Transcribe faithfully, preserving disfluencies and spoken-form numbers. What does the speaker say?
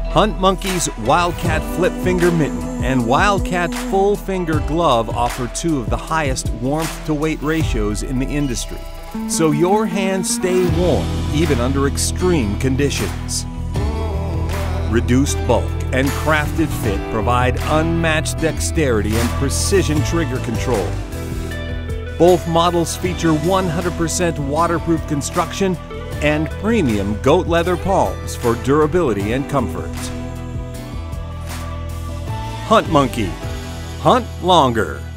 Hunt Monkey's Wildcat Flip Finger Mitten and Wildcat Full Finger Glove offer two of the highest warmth to weight ratios in the industry, so your hands stay warm even under extreme conditions. Reduced bulk and crafted fit provide unmatched dexterity and precision trigger control. Both models feature one hundred percent waterproof construction and premium goat leather palms for durability and comfort. Hunt Monkey. Hunt longer.